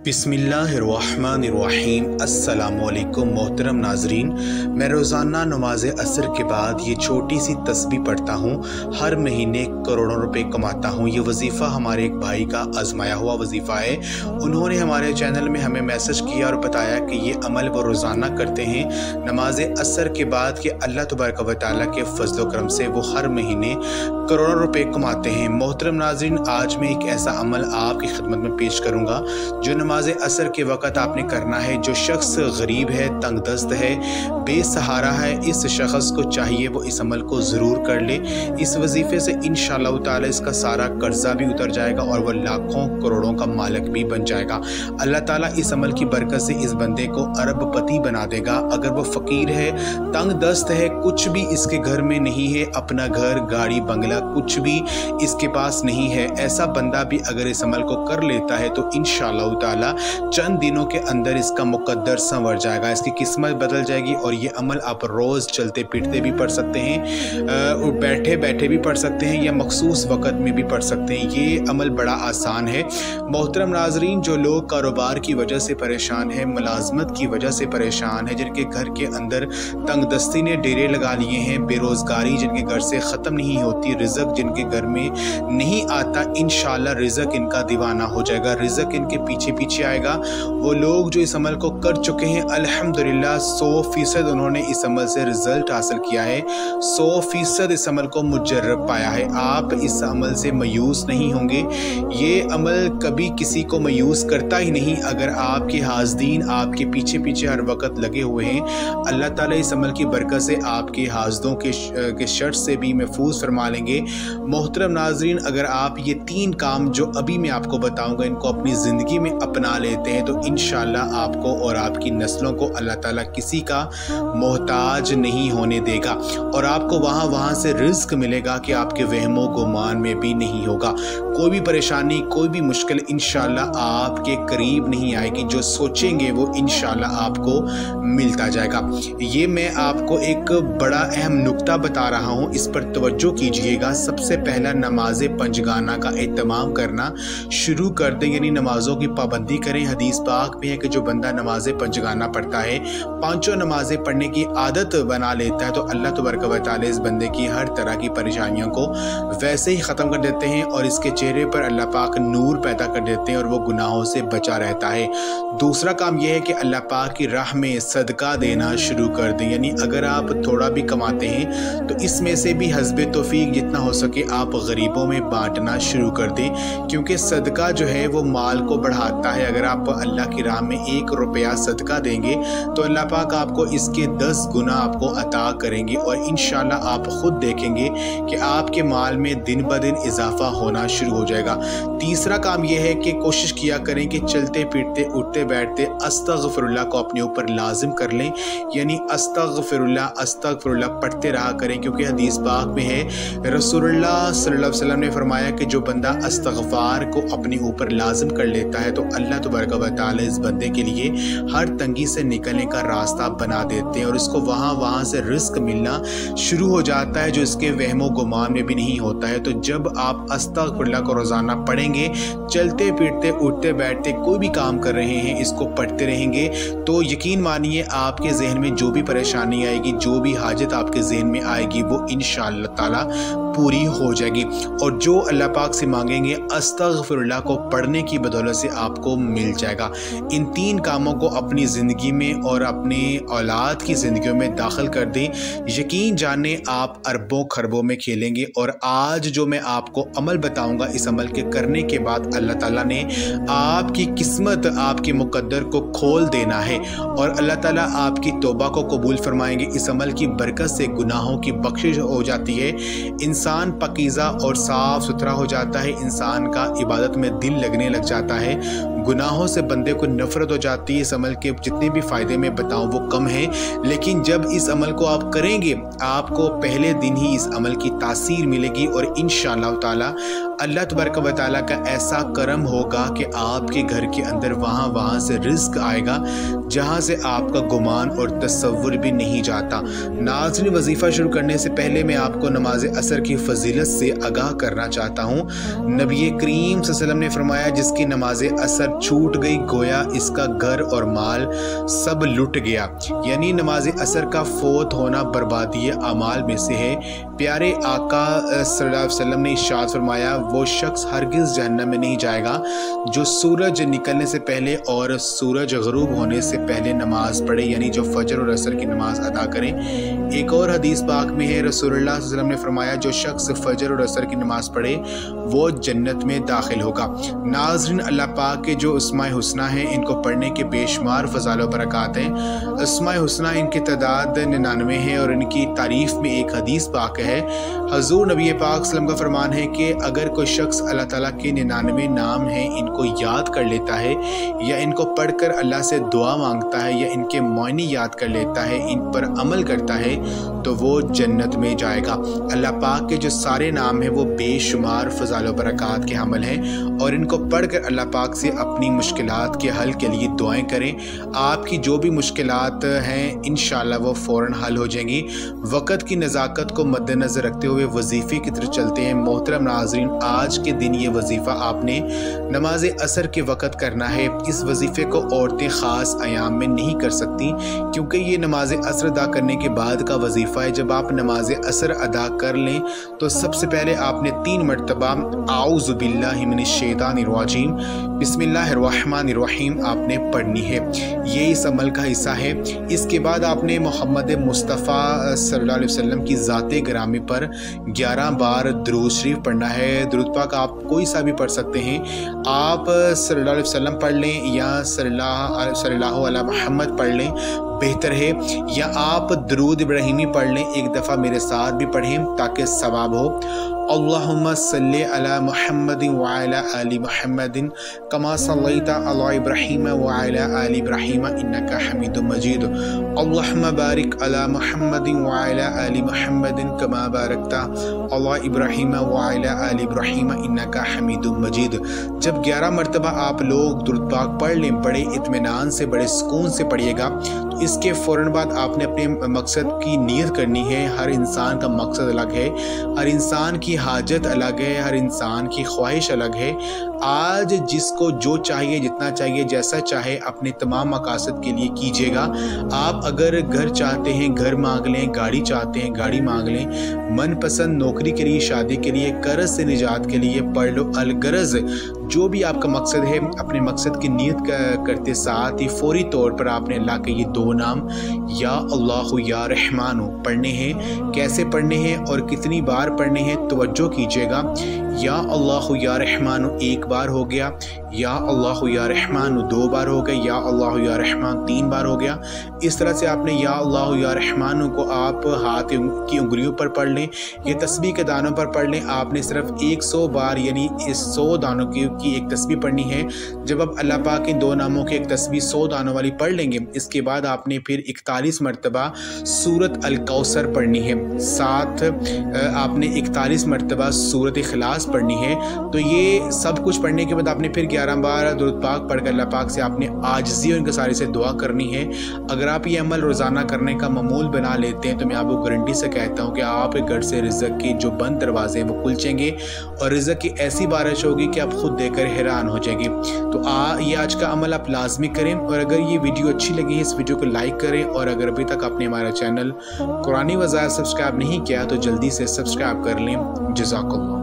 बिस्मिल्लाहिर्रहमानिर्रहीम। अस्सलामुअलैकुम मोहतरम नाजरीन, मैं रोज़ाना नमाज असर के बाद ये छोटी सी तस्बीह पढ़ता हूँ। हर महीने करोड़ों रुपए कमाता हूँ। ये वजीफ़ा हमारे एक भाई का आजमाया हुआ वजीफ़ा है। उन्होंने हमारे चैनल में हमें मैसेज किया और बताया कि ये अमल वो रोज़ाना करते हैं नमाज असर के बाद कि अल्लाह तबारक व तआला के फजल करम से वो हर महीने करोड़ों रुपए कमाते हैं। मोहतरम नाज़रीन, आज मैं एक ऐसा अमल आपकी खिदमत में पेश करूँगा जो नमाज असर के वक़्त आपने करना है। जो शख्स गरीब है, तंगदस्त है, बेसहारा है, इस शख्स को चाहिए वो इस अमल को ज़रूर कर ले। इस वजीफ़े से इंशाअल्लाह ताला इसका सारा कर्जा भी उतर जाएगा और वह लाखों करोड़ों का मालिक भी बन जाएगा। अल्लाह ताला इस अमल की बरकत से इस बंदे को अरबपति बना देगा। अगर वो फ़कीर है, तंगदस्त है, कुछ भी इसके घर में नहीं है, अपना घर, गाड़ी, बंगला कुछ भी इसके पास नहीं है, ऐसा बंदा भी अगर इस अमल को कर लेता है तो इंशाअल्लाह ताला चंद दिनों के अंदर इसका मुकद्दर संवर जाएगा, इसकी किस्मत बदल जाएगी। और ये अमल आप रोज़ चलते फिरते भी पढ़ सकते हैं, बैठे बैठे भी पढ़ सकते हैं या मखसूस वक़्त में भी पढ़ सकते हैं। ये अमल बड़ा आसान है। मोहतरम नाजरीन, जो लोग कारोबार की वजह से परेशान है, मुलाजमत की वजह से परेशान है, जिनके घर के अंदर तंगदस्ती ने डेरे लगा लिए हैं, बेरोज़गारी जिनके घर से ख़त्म नहीं होती, रिज़्क़ जिनके घर में नहीं आता, इंशाअल्लाह रिज़्क़ इनका दीवाना हो जाएगा, रिज़्क़ इनके पीछे पीछे आएगा। वो लोग जो इस अमल को कर चुके हैं अल्हम्दुलिल्लाह 100% उन्होंने इस अमल से रिजल्ट हासिल किया है, 100% इस अमल को मुजर्रब पाया है। आप इस अमल से मायूस नहीं होंगे। ये अमल कभी किसी को मायूस करता ही नहीं। अगर आपके हाज़दीन आपके पीछे पीछे हर वक्त लगे हुए हैं, अल्लाह ताला इस अमल की बरकत से आपके हाज़दों के शर से भी महफूज फरमा लेंगे। मोहतरम नाजरीन, अगर आप ये 3 काम जो अभी मैं आपको बताऊँगा इनको अपनी ज़िंदगी में अपना लेते हैं तो इंशाअल्लाह आपको और आपकी नस्लों को अल्लाह ताला किसी का मोहताज नहीं होने देगा और आपको वहाँ से रिज़्क़ मिलेगा कि आपके वहमो गुमान में भी नहीं होगा। कोई भी परेशानी, कोई भी मुश्किल इंशाअल्लाह आपके करीब नहीं आएगी। जो सोचेंगे वो इंशाअल्लाह आपको मिलता जाएगा। ये मैं आपको एक बड़ा अहम नुक्ता बता रहा हूँ, इस पर तवज्जो कीजिएगा। सबसे पहला नमाज पंजगाना का एहतमाम करना शुरू कर दें, यानी नमाज़ों की पाबंदी करें। हदीस पाक में है कि जो बंदा नमाज पंजगाना पढ़ता है, 5 नमाजें पढ़ने की आदत बना लेता है तो अल्लाह तबारक व तआला इस बंदे की हर तरह की परेशानियों को वैसे ही ख़त्म कर देते हैं और इसके चेहरे पर अल्लाह पाक नूर पैदा कर देते हैं और वो गुनाहों से बचा रहता है। दूसरा काम यह है कि अल्लाह पाक की राह में सदका देना शुरू कर दें, यानी अगर आप थोड़ा भी कमाते हैं तो इसमें से भी हस्बे तौफीक जितना हो सके आप गरीबों में बांटना शुरू कर दें, क्योंकि सदका जो है वो माल को बढ़ाता है। अगर आप अल्लाह की राह में 1 रुपया सदका देंगे तो अल्लाह पाक आपको इसके 10 गुना आपको अता करेंगे और इंशाअल्लाह आप खुद देखेंगे कि आपके माल में दिन ब दिन इजाफा होना शुरू हो जाएगा। तीसरा काम यह है कि कोशिश किया करें कि चलते फिरते उठते बैठते अस्तगफिरुल्लाह को अपने ऊपर लाजिम कर लें, यानी अस्तगफिरुल्लाह अस्तगफिरुल्लाह पढ़ते रहा करें, क्योंकि हदीस पाक में है रसूलुल्लाह सल्लल्लाहु अलैहि वसल्लम ने फरमाया कि जो बंदा अस्तगफार को अपने ऊपर लाजिम कर लेता है तो अल्लाह तबारक व तआला इस बंदे के लिए हर तंगी से निकलने का रास्ता बना देते हैं और इसको वहाँ से रिज़्क़ मिलना शुरू हो जाता है जो इसके वहमो गुमान में भी नहीं होता है। तो जब आप अस्तगफिरुल्लाह को रोज़ाना पढ़ेंगे, चलते फिरते उठते बैठते कोई भी काम कर रहे हैं इसको पढ़ते रहेंगे, तो यकीन मानिए आपके जहन में जो भी परेशानी आएगी, जो भी हाजत आपके जहन में आएगी वो इंशाअल्लाह ताला पूरी हो जाएगी और जो अल्लाह पाक से मांगेंगे अस्तगफिरुल्लाह को पढ़ने की बदौलत से आपको मिल जाएगा। इन 3 कामों को अपनी ज़िंदगी में और अपने औलाद की ज़िंदगियों में दाखिल कर दें, यकीन जाने आप अरबों खरबों में खेलेंगे। और आज जो मैं आपको अमल बताऊंगा, इस अमल के करने के बाद अल्लाह ताला ने आपकी किस्मत, आपके मुकद्दर को खोल देना है और अल्लाह ताला आपकी तौबा को कबूल फरमाएंगे। इस अमल की बरकत से गुनाहों की बख्शिश हो जाती है, इंसान पकीज़ा और साफ़ सुथरा हो जाता है, इंसान का इबादत में दिल लगने लग जाता है, गुनाहों से बंदे को नफ़रत हो जाती है। इस अमल के जितने भी फ़ायदे मैं बताऊं वो कम हैं, लेकिन जब इस अमल को आप करेंगे आपको पहले दिन ही इस अमल की तासीर मिलेगी और इंशाअल्लाह ताला अल्लाह तबारक व तआला का ऐसा करम होगा कि आपके घर के अंदर वहाँ से रिज़्क़ आएगा जहाँ से आपका गुमान और तसव्वुर भी नहीं जाता। नाज़रीन, वजीफ़ा शुरू करने से पहले मैं आपको नमाज असर की फजीलत से आगाह करना चाहता हूँ। नबी करीम सल्लल्लाहु अलैहि वसल्लम ने फरमाया जिसकी नमाज असर जब छूट गई गोया इसका घर और माल सब लुट गया। यानी नमाज असर का फोत होना बर्बादी अमाल में से है। प्यारे आका सल्लल्लाहु अलैहि वसल्लम ने इरशाद फरमाया, वो शख्स हरगिज़ जहन्नम में नहीं जाएगा जो सूरज निकलने से पहले और सूरज गरूब होने से पहले नमाज पढ़े, यानी जो फजर और असर की नमाज अदा करें। एक और हदीस पाक में है, रसूलुल्लाह सल्लल्लाहु अलैहि वसल्लम ने फरमाया, जो शख्स फजर और असर की नमाज पढ़े वो जन्नत में दाखिल होगा। नाज़रीन, अल्लाह पाक के जो अस्माए हुस्ना हैं इनको पढ़ने के बेशुमार फ़ज़ाइल व बरक़ात हैं। अस्माए हुस्ना इनकी तादाद 99 है और इनकी तारीफ़ में एक हदीस पाक है। हज़ूर नबी पाक सल्लल्लाहु अलैहि वसल्लम का फरमान है कि अगर कोई शख्स अल्लाह ताला के 99 नाम हैं इनको याद कर लेता है या इनको पढ़कर अल्लाह से दुआ मांगता है या इनके मायने याद कर लेता है, इन पर अमल करता है तो वो जन्नत में जाएगा। अल्लाह पाक के जो सारे नाम हैं वो बेशुमार फ़ज़ाइल व बरक़ात के हामिल हैं और इनको पढ़कर अल्लाह पाक से अपनी मुश्किलात के हल के लिए दुआएं करें। आपकी जो भी मुश्किलात हैं इंशाअल्लाह वो फ़ौरन हल हो जाएंगी। वक़्त की नज़ाकत को मद्देनज़र रखते हुए वजीफ़े की तरफ चलते हैं। मोहतरम नाज़रीन, आज के दिन ये वजीफ़ा आपने नमाज असर के वक़्त करना है। इस वजीफ़े को औरतें ख़ास अयाम में नहीं कर सकती क्योंकि ये नमाज असर अदा करने के बाद का वजीफ़ा है। जब आप नमाज असर अदा कर लें तो सबसे पहले आपने 3 मरतबा आऊज़ु बिल्लाहि मिनश शैतानिर रजीम बिस्मिल्लाहिर्रहमानिर्रहीम आपने पढ़नी है। ये इस अमल का हिस्सा है। इसके बाद आपने मोहम्मद मुस्तफ़ा सल्लल्लाहु अलैहि वसल्लम की ज़ाते गिरामी पर 11 बार दुरूद शरीफ पढ़ना है। दुरूद पाक आप कोई सा भी पढ़ सकते हैं। आप सल्लल्लाहु अलैहि वसल्लम पढ़ लें या सल्लल्लाहु अला मुहम्मद पढ़ लें, बेहतर है। या आप दुरूद इब्राहिमी पढ़ लें, एक दफ़ा मेरे साथ भी पढ़ें ताकि सवाब हो। अल्लाहुम्मा सल्लि अला मुहम्मदिन व अला आलि मुहम्मदिन कमा सल्लैता अला इब्राहीम व अला आलि इब्राहीम इन्नका हमीदुम मजीद। अल्लाहुम्मा बारिक अला मुहम्मदिन व अला आलि मुहम्मदिन कमा बारकता अला इब्राहीम व अला आलि इब्राहीम इन्नका हमीदुम मजीद। जब 11 मरतबा आप लोग दुरूद पाक पढ़ लें, बड़े इत्मीनान से, बड़े सुकून से पढ़िएगा। तो इसके फ़ौरन बाद आपने अपने मकसद की नीयत करनी है। हर इंसान का मकसद अलग है, हर इंसान की हाजत अलग है, हर इंसान की ख्वाहिश अलग है। आज जिसको जो चाहिए, जितना चाहिए, जैसा चाहे अपने तमाम मकासद के लिए कीजिएगा। आप अगर घर चाहते हैं घर मांग लें, गाड़ी चाहते हैं गाड़ी मांग लें, मनपसंद नौकरी के लिए, शादी के लिए, कर्ज से निजात के लिए पढ़ लो। अलगरज जो भी आपका मकसद है, अपने मकसद की नीयत करते साथ ही फौरी तौर पर आपने अल्लाह के ये 2 नाम या अल्लाहु या रहमानु पढ़ने हैं। कैसे पढ़ने हैं और कितनी बार पढ़ने हैं तवज्जो कीजिएगा। या अल्लाहु या रहमानु 1 बार हो गया, या अल्लाहु या रहमानु 2 बार हो गया, या अल्लाहु या रहमान 3 बार हो गया। इस तरह से आपने या अल्लाहु या रहमानु को आप हाथ की उंगलियों पर पढ़ लें या तस्बीह के दानों पर पढ़ लें। आपने सिर्फ 100 बार यानी इस 100 दानों की एक तस्बीह पढ़नी है। जब आप अल्लाह पाक के 2 नामों की एक तस्बीह 100 दानों वाली पढ़ लेंगे, इसके बाद आपने फिर 41 मरतबा सूरत अल कौसर पढ़नी है। साथ आपने 41 मरतबा सूरत इखलास पढ़नी है। तो ये सब कुछ पढ़ने के बाद आपने फिर 11 बार दुरूद पाक पढ़कर अल्लाह पाक से आपने आजिज़ी और इंकिसारी से दुआ करनी है। अगर आप ये अमल रोज़ाना करने का मामूल बना लेते हैं तो मैं आपको गारंटी से कहता हूँ कि आपके घर से रिज़्क़ के जो बंद दरवाजे हैं वो खुलचेंगे और रिज़्क़ की ऐसी बारिश होगी कि आप खुद देखकर हैरान हो जाएंगे। तो ये आज का अमल आप लाजमी करें। और अगर ये वीडियो अच्छी लगी है, इस वीडियो को लाइक करें। और अगर अभी तक आपने हमारा चैनल कुरानी वज़ाइफ सब्सक्राइब नहीं किया तो जल्दी से सब्सक्राइब कर लें। जज़ाकल्लाह।